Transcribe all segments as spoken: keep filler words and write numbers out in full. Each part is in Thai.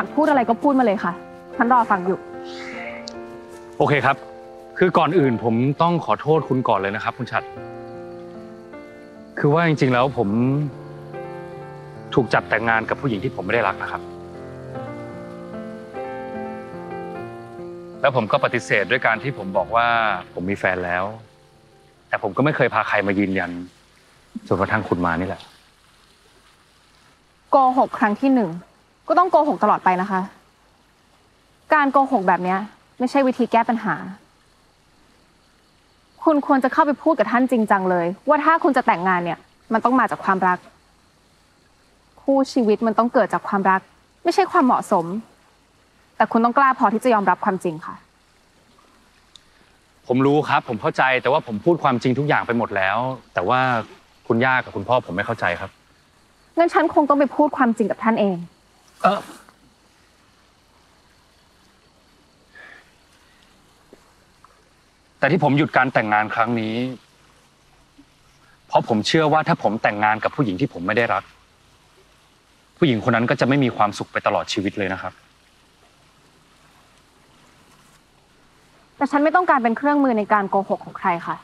ากพูดอะไรก็พูดมาเลยค่ะฉันรอฟังอยู่โอเคครับคือก่อนอื่นผมต้องขอโทษคุณก่อนเลยนะครับคุณชัดคือว่าจริงๆแล้วผมถูกจับแต่งงานกับผู้หญิงที่ผมไม่ได้รักนะครับแล้วผมก็ปฏิเสธด้วยการที่ผมบอกว่าผมมีแฟนแล้วแต่ผมก็ไม่เคยพาใครมายืนยันจนกระทั่งคุณมานี่แหละโกหกครั้งที่หนึ่งก็ต้องโกหกตลอดไปนะคะการโกหกแบบนี้ไม่ใช่วิธีแก้ปัญหาคุณควรจะเข้าไปพูดกับท่านจริงจังเลยว่าถ้าคุณจะแต่งงานเนี่ยมันต้องมาจากความรักคู่ชีวิตมันต้องเกิดจากความรักไม่ใช่ความเหมาะสมแต่คุณต้องกล้าพอที่จะยอมรับความจริงค่ะผมรู้ครับผมเข้าใจแต่ว่าผมพูดความจริงทุกอย่างไปหมดแล้วแต่ว่าคุณย่ากับคุณพ่อผมไม่เข้าใจครับงั้นฉันคงต้องไปพูดความจริงกับท่านเองเออแต่ที่ผมหยุดการแต่งงานครั้งนี้เพราะผมเชื่อว่าถ้าผมแต่งงานกับผู้หญิงที่ผมไม่ได้รักผู้หญิงคนนั้นก็จะไม่มีความสุขไปตลอดชีวิตเลยนะครับแต่ฉันไม่ต้องการเป็นเครื่องมือในการโกหกของใครค่ะ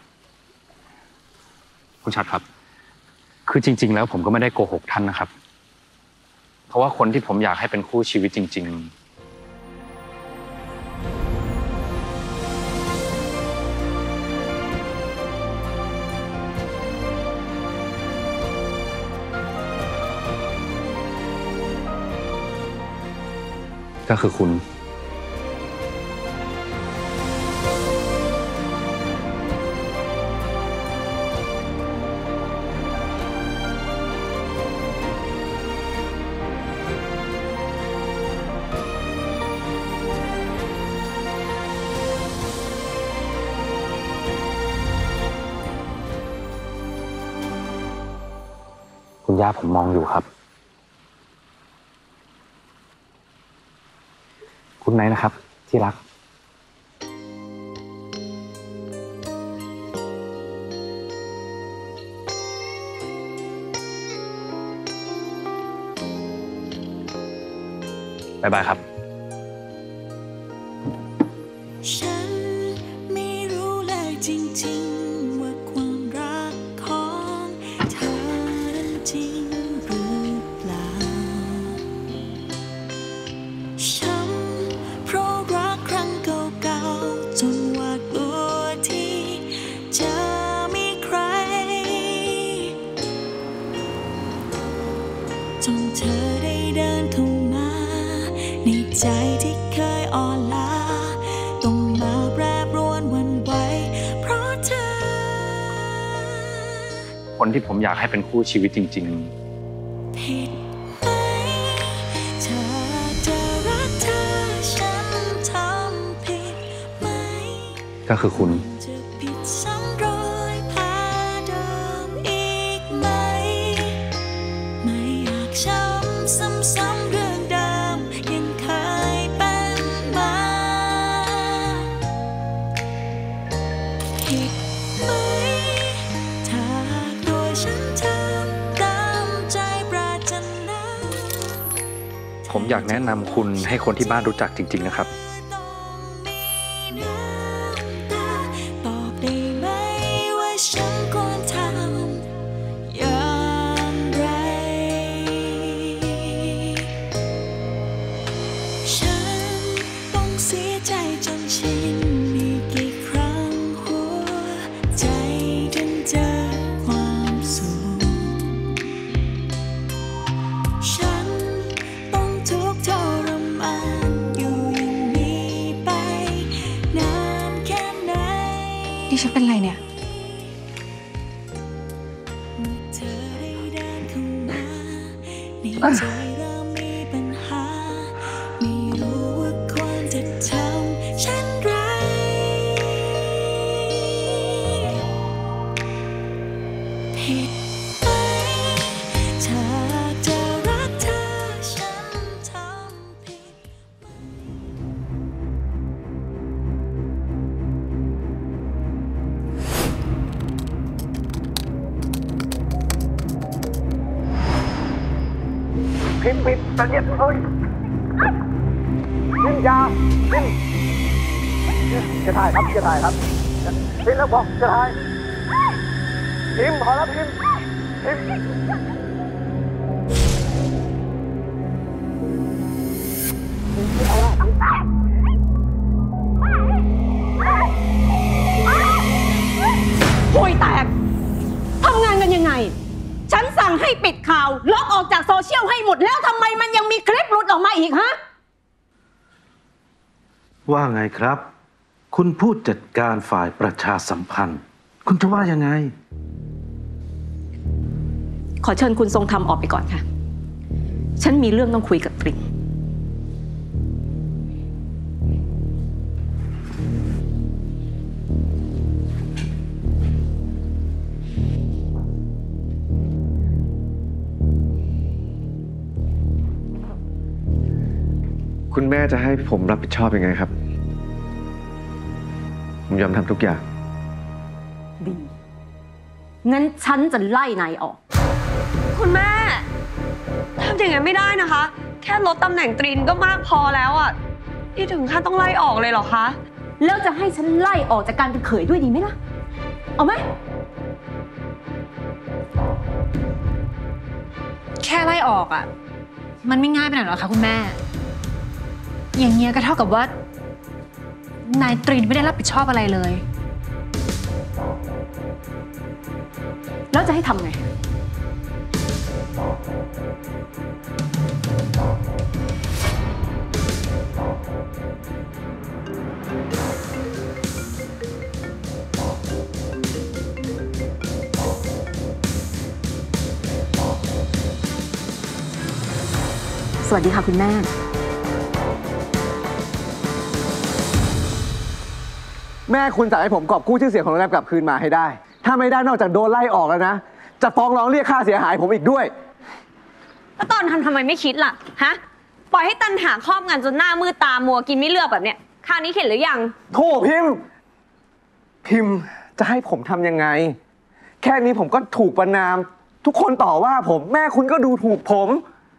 คุณชัดครับคือจริงๆแล้วผมก็ไม่ได้โกหกท่านนะครับเพราะว่าคนที่ผมอยากให้เป็นคู่ชีวิตจริงๆก็คือคุณคุณย่าผมมองอยู่ครับคุณไหนนะครับที่รักบ๊ายบายครับฉันไม่รู้เลยจริงๆว่าความรักของเธอนั้นจริงหรือเปล่าฉันเพราะรักครั้งเก่าๆจนหวาดกลัวที่จะมีใครจนเธอได้เดินเข้ามาในใจที่เคยอ่อนล้าต้องมาแปรปรวนหวั่นไหวเพราะเธอคนที่ผมอยากให้เป็นคู่ชีวิตจริงๆผิดไหมเธอจะรักเธอฉันทำผิดไหมก็คือคุณจะผิดซ้ำรอยแผลเดิมอีกไหมไม่อยากช้ำซ้ำๆเรื่องเดิมยังเคยเป็นมาผิดไหมถ้าตัวฉันทำตามใจปรารถนาผมอยากแนะนำคุณให้คนที่บ้านรู้จักจริงๆนะครับตอบได้ไหมว่าฉันควรทำอย่างไรฉันต้องเสียใจจนชินมีกี่ครั้งหัวใจถึงเจอความสุขฉันต้องทุกข์ทรมานอยู่อย่างนี้ไปนานแค่ไหนนี่ฉันเป็นไรเนี่ยเธอได้เดินเข้ามาในใจเริ่มมีปัญหาไม่รู้ว่าควรจะทำเช่นไรผิดไหมถ้าจะรักเธอฉันทำผิดพิมพ์พิมพ์ตอนนี้เฮ้ยยาพิมจะถ่ายครับจะถ่ายครับพิมแล้วบอกจะถ่ายพิมพอแล้วพิมพิมห่วยแตกทำงานกันยังไงฉันสั่งให้ปิดข่าวลบออกจากโซเชียลให้หมดแล้วทำไมมันยังมีคลิปหลุดออกมาอีกฮะว่าไงครับคุณผู้จัดการฝ่ายประชาสัมพันธ์คุณจะว่ายังไงขอเชิญคุณทรงธรรมออกไปก่อนค่ะฉันมีเรื่องต้องคุยกับตริงคุณแม่จะให้ผมรับผิดชอบยังไงครับผมยอมทำทุกอย่างดีงั้นฉันจะไล่นายออกคุณแม่ทำอย่างนั้นไม่ได้นะคะแค่ลดตำแหน่งตรีนก็มากพอแล้วอ่ะที่ถึงขั้นต้องไล่ออกเลยเหรอคะแล้วจะให้ฉันไล่ออกจากการเป็นเขยด้วยดีไหมล่ะเอาไหมแค่ไล่ออกอ่ะมันไม่ง่ายไปหน่อยหรอคะคุณแม่อย่างเงี้ยก็เท่ากับว่านายตรีนไม่ได้รับผิดชอบอะไรเลยแล้วจะให้ทำไงสวัสดีค่ะคุณแม่แม่คุณสั่งให้ผมกอบกู้ชื่อเสียงของโรงแรมกลับคืนมาให้ได้ถ้าไม่ได้นอกจากโดนไล่ออกแล้วนะจะฟ้องร้องเรียกค่าเสียหายผมอีกด้วยแล้วตอนทำทำไมไม่คิดล่ะฮะปล่อยให้ตันหาครอบงานจนหน้ามืดตามัวกินไม่เลือกแบบเนี้ยคราวนี้เข็ดหรือยังโธ่พิมพ์พิมพ์จะให้ผมทำยังไงแค่นี้ผมก็ถูกประณามทุกคนต่อว่าผมแม่คุณก็ดูถูกผม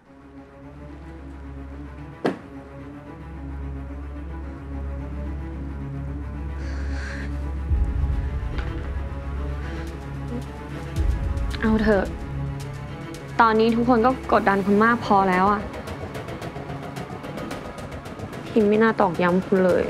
เอาเถอะตอนนี้ทุกคนก็กดดันคุณมากพอแล้วอะพิมไม่น่าตอกย้ำคุณเลย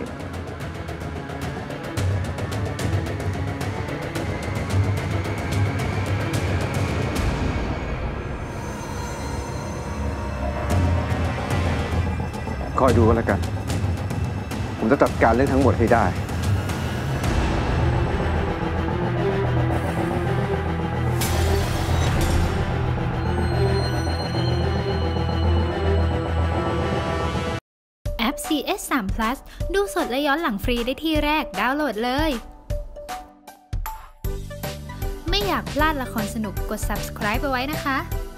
คอยดูกันแล้วกันผมจะจัดการเรื่องทั้งหมดให้ได้แอป ซี เอส ทรี พลัส ดูสดและย้อนหลังฟรีได้ที่แรกดาวน์โหลดเลย ไม่อยากพลาดละครสนุกกด ซับสไครบ์ เอาไว้นะคะ